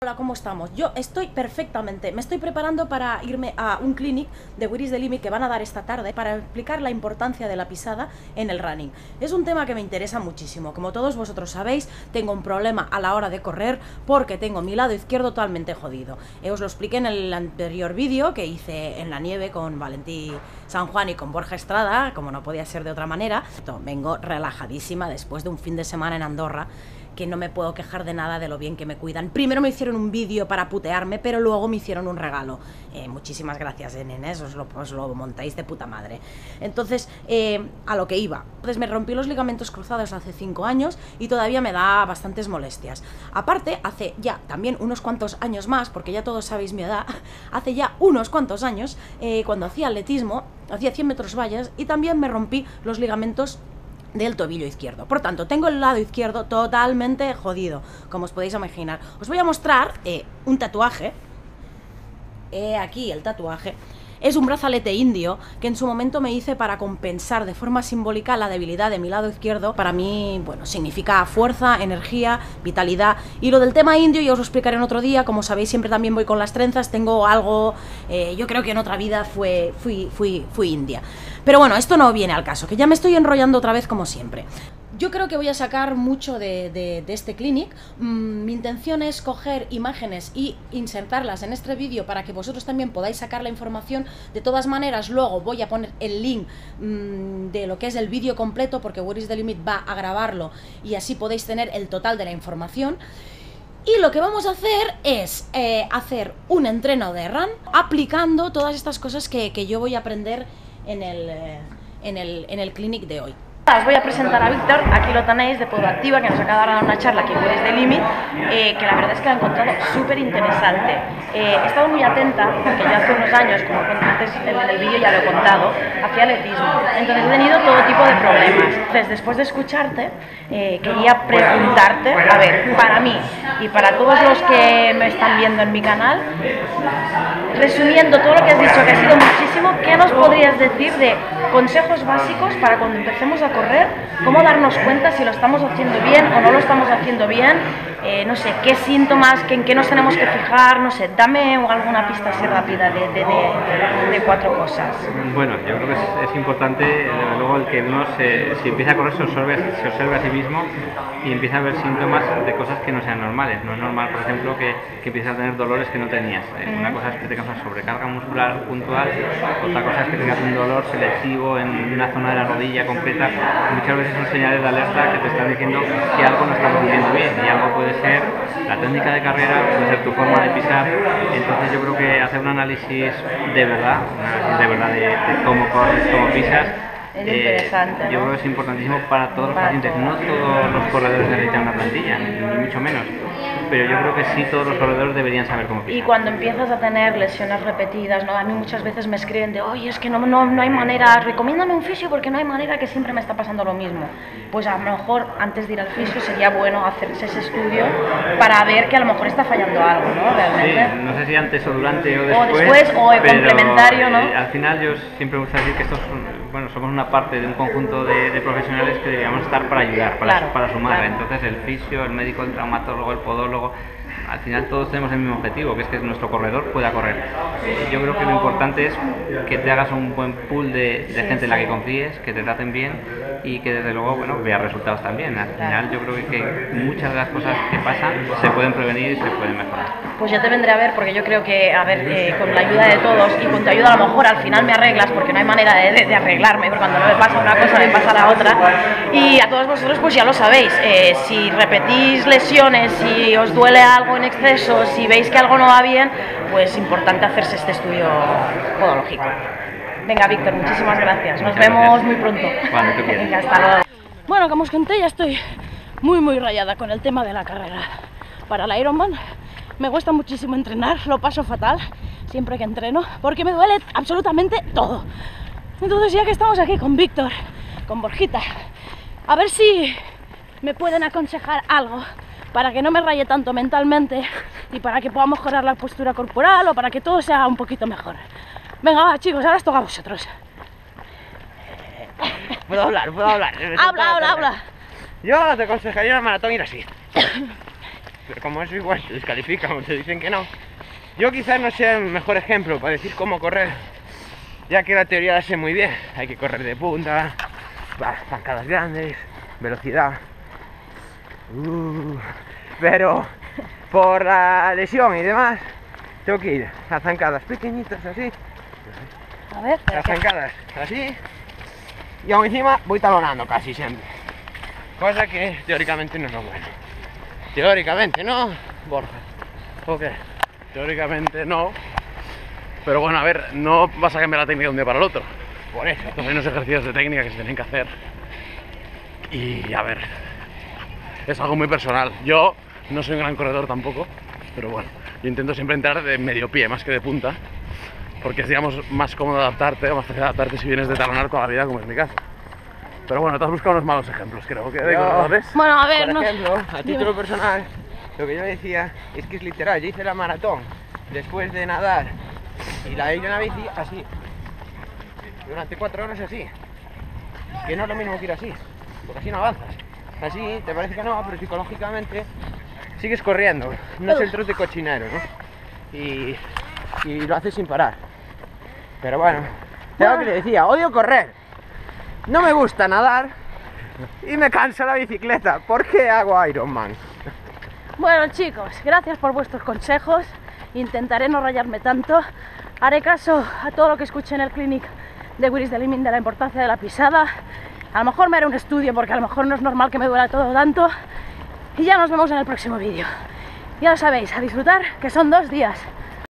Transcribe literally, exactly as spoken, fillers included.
Hola, ¿cómo estamos? Yo estoy perfectamente, me estoy preparando para irme a un clinic de Wiris de Limit que van a dar esta tarde para explicar la importancia de la pisada en el running. Es un tema que me interesa muchísimo. Como todos vosotros sabéis, tengo un problema a la hora de correr porque tengo mi lado izquierdo totalmente jodido. Eh, os lo expliqué en el anterior vídeo que hice en la nieve con Valentí San Juan y con Borja Estrada, como no podía ser de otra manera. Vengo relajadísima después de un fin de semana en Andorra, que no me puedo quejar de nada de lo bien que me cuidan. Primero me hicieron un vídeo para putearme, pero luego me hicieron un regalo. Eh, muchísimas gracias, eh, nenes, os lo, os lo montáis de puta madre. Entonces, eh, a lo que iba. Entonces me rompí los ligamentos cruzados hace cinco años y todavía me da bastantes molestias. Aparte, hace ya también unos cuantos años más, porque ya todos sabéis mi edad, hace ya unos cuantos años, eh, cuando hacía atletismo, hacía cien metros vallas y también me rompí los ligamentos del tobillo izquierdo. Por tanto, tengo el lado izquierdo totalmente jodido, como os podéis imaginar. Os voy a mostrar eh, un tatuaje. He aquí el tatuaje. Es un brazalete indio que en su momento me hice para compensar de forma simbólica la debilidad de mi lado izquierdo. Para mí, bueno, significa fuerza, energía, vitalidad. Y lo del tema indio ya os lo explicaré en otro día. Como sabéis, siempre también voy con las trenzas. Tengo algo, eh, yo creo que en otra vida fue, fui, fui, fui india. Pero bueno, esto no viene al caso, que ya me estoy enrollando otra vez como siempre. Yo creo que voy a sacar mucho de, de, de este clinic. Mm, mi intención es coger imágenes y insertarlas en este vídeo para que vosotros también podáis sacar la información. De todas maneras, luego voy a poner el link mmm, de lo que es el vídeo completo, porque Wiris de Limit va a grabarlo y así podéis tener el total de la información. Y lo que vamos a hacer es eh, hacer un entreno de run aplicando todas estas cosas que, que yo voy a aprender en el, eh, en el, en el clinic de hoy. Os voy a presentar a Víctor, aquí lo tenéis, de Podoactiva, que nos acaba de dar una charla aquí en Wiris de Limit, eh, que la verdad es que la he encontrado súper interesante. Eh, he estado muy atenta, porque yo hace unos años, como antes en el vídeo ya lo he contado, hacía atletismo, entonces he tenido todo tipo de problemas. Entonces, después de escucharte, eh, quería preguntarte, a ver, para mí y para todos los que me están viendo en mi canal, resumiendo todo lo que has dicho, que ha sido muchísimo, ¿qué nos podrías decir de consejos básicos para cuando empecemos a correr? ¿Cómo darnos cuenta si lo estamos haciendo bien o no lo estamos haciendo bien? Eh, no sé, ¿qué síntomas, que, en qué nos tenemos que fijar? No sé, dame alguna pista así rápida de, de, de, de cuatro cosas. Bueno, yo creo que es, es importante, desde luego, el que uno se, si empieza a correr se observe, se observe a sí mismo y empieza a ver síntomas de cosas que no sean normales. No es normal, por ejemplo, que, que empieces a tener dolores que no tenías. Eh, una cosa es que tengas una sobrecarga muscular puntual, otra cosa es que tengas un dolor selectivo en una zona de la rodilla completa. Muchas veces son señales de alerta que te están diciendo que algo no está funcionando bien, y algo puede ser la técnica de carrera, puede ser tu forma de pisar. Entonces yo creo que hacer un análisis de verdad, un análisis de verdad de, de cómo corres, cómo pisas, es interesante, eh, yo ¿no? creo que es importantísimo para todos los para pacientes. todos. No todos los corredores necesitan una plantilla, ni, ni mucho menos, pero yo creo que sí todos los corredores deberían saber cómo pisar. Y cuando empiezas a tener lesiones repetidas, ¿no? A mí muchas veces me escriben de, oye, es que no, no, no hay manera, recomiéndame un fisio porque no hay manera, que siempre me está pasando lo mismo. Pues a lo mejor antes de ir al fisio sería bueno hacerse ese estudio para ver que a lo mejor está fallando algo, ¿no? Realmente. Sí, no sé si antes o durante o después. O después o pero, complementario, ¿no? Eh, al final yo siempre me gusta decir que estos son, bueno, somos una parte de un conjunto de, de profesionales que deberíamos estar para ayudar, para, claro, para sumar. claro. Entonces el fisio, el médico, el traumatólogo, el podólogo, al final todos tenemos el mismo objetivo, que es que nuestro corredor pueda correr. Yo creo que lo importante es que te hagas un buen pool de, de sí, gente sí. en la que confíes, que te traten bien y que desde luego, bueno, veas resultados también. Al final yo creo que, que muchas de las cosas que pasan se pueden prevenir y se pueden mejorar. Pues ya te vendré a ver, porque yo creo que, a ver, eh, con la ayuda de todos y con tu ayuda a lo mejor al final me arreglas, porque no hay manera de, de, de arreglarme, porque cuando no me pasa una cosa me pasa la otra. Y a todos vosotros pues ya lo sabéis, eh, si repetís lesiones, si os duele algo en exceso, si veis que algo no va bien, pues es importante hacerse este estudio podológico. Venga, Víctor, muchísimas gracias. Nos Muchas vemos gracias. muy pronto. Cuando tú quieras. Venga, hasta luego. Bueno, como os conté, ya estoy muy muy rayada con el tema de la carrera para el Ironman. Me cuesta muchísimo entrenar, lo paso fatal siempre que entreno, porque me duele absolutamente todo. Entonces, ya que estamos aquí con Víctor, con Borjita, a ver si me pueden aconsejar algo para que no me raye tanto mentalmente y para que pueda mejorar la postura corporal o para que todo sea un poquito mejor. Venga, va, chicos, ahora os toca a vosotros. Puedo hablar, puedo hablar. Habla, habla, habla. Yo te aconsejaría una maratón ir así. pero como eso igual te descalifican o te dicen que no. Yo quizás no sea el mejor ejemplo para decir cómo correr, ya que la teoría la sé muy bien. Hay que correr de punta, zancadas grandes, velocidad. Uh, pero por la lesión y demás, tengo que ir a zancadas pequeñitas así. A ver, Las zancadas así. Y aún encima voy talonando casi siempre. Cosa que teóricamente no es lo bueno. Teóricamente no, Borja. Ok, teóricamente no. Pero bueno, a ver, no vas a cambiar la técnica de un día para el otro. Por eso. Hay unos ejercicios de técnica que se tienen que hacer. Y a ver, es algo muy personal. Yo no soy un gran corredor tampoco, pero bueno, yo intento siempre entrar de medio pie más que de punta, porque es, digamos, más cómodo adaptarte, o más fácil adaptarte si vienes de talonar toda la vida, como es mi caso. Pero bueno, te has buscado unos malos ejemplos, creo que de Yo- corredores. Bueno, a ver, Por no. ejemplo, a Dime. título personal, lo que yo decía es que es literal. Yo hice la maratón después de nadar y la hice en la bici así. Durante cuatro horas así. Que no es lo mismo que ir así, porque así no avanzas. Así te parece que no, pero psicológicamente sigues corriendo. No es el trote cochinero, ¿no? Y, y lo haces sin parar. Pero bueno, es lo que le decía, odio correr. No me gusta nadar y me cansa la bicicleta. ¿Por qué hago Ironman? Bueno, chicos, gracias por vuestros consejos. Intentaré no rayarme tanto. Haré caso a todo lo que escuché en el clinic de Wiris de Liming de la importancia de la pisada. A lo mejor me haré un estudio porque a lo mejor no es normal que me duela todo tanto. Y ya nos vemos en el próximo vídeo. Ya lo sabéis, a disfrutar, que son dos días.